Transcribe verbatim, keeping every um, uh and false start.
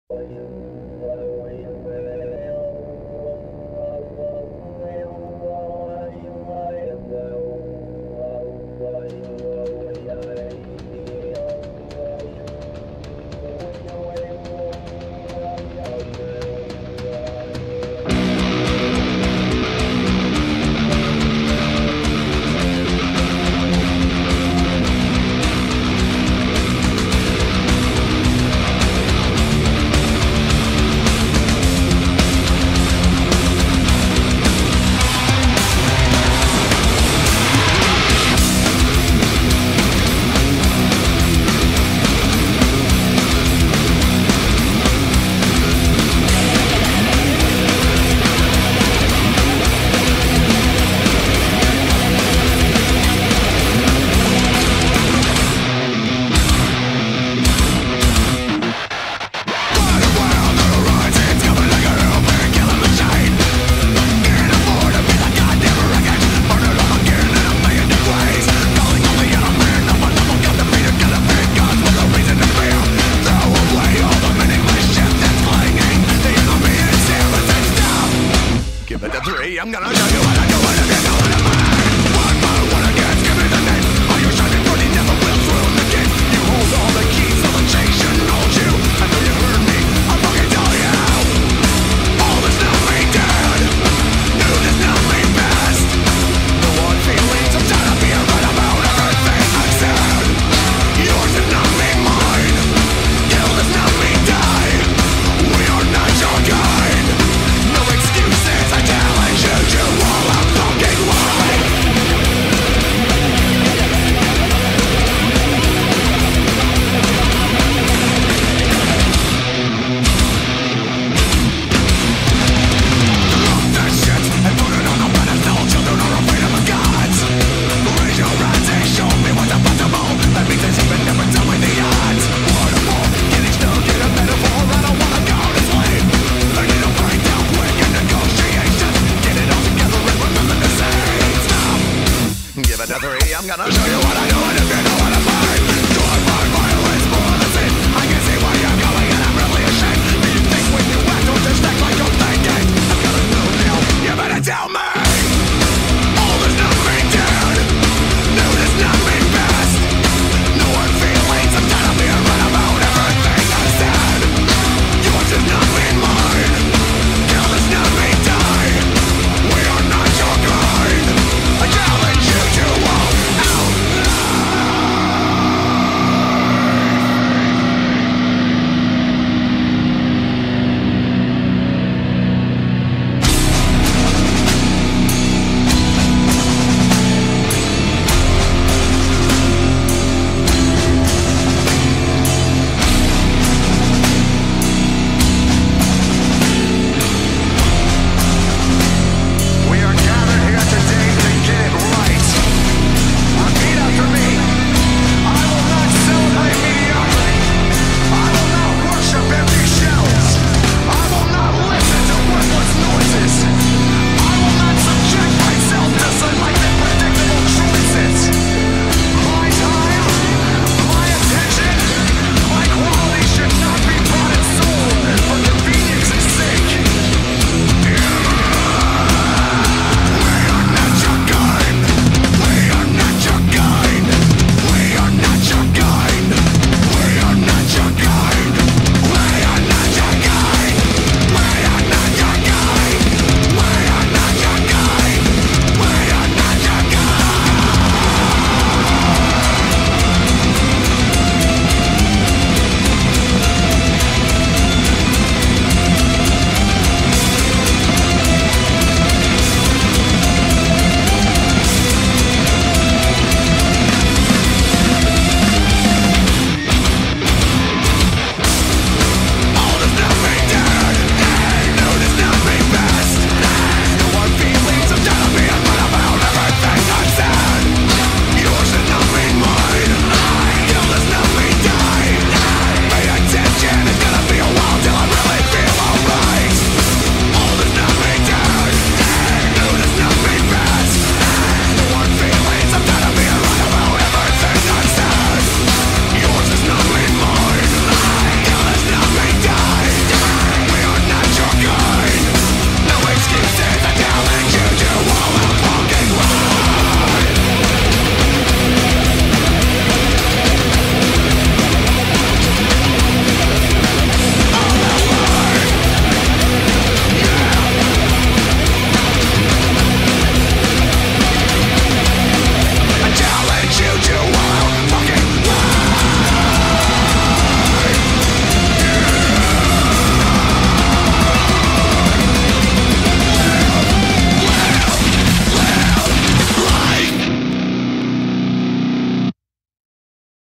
I'm gonna show you what I do when I get out of the mind. One by one against, give me the name. Are you shining for the never will through the game? You hold all the keys, so the chain shouldn't hold you. I know you heard me, I'll fucking tell you. All is not made dead, new is not made best. The one feelings I'm tired of being right about everything I said. Yours is not me, mine. Kill is not me, die. We are not your kind. No excuses, I challenge you to all out fucking lie. Drop that shit and put it on a pedestal. Children are afraid of the gods. Raise your hands and show me what's impossible. That means there's even never tell me the odds. Waterfall, getting stuck in a metaphor. I don't wanna go to sleep. I need a breakdown quick in negotiations. Get it all together and remember to say stop. Give it a three, I'm gonna show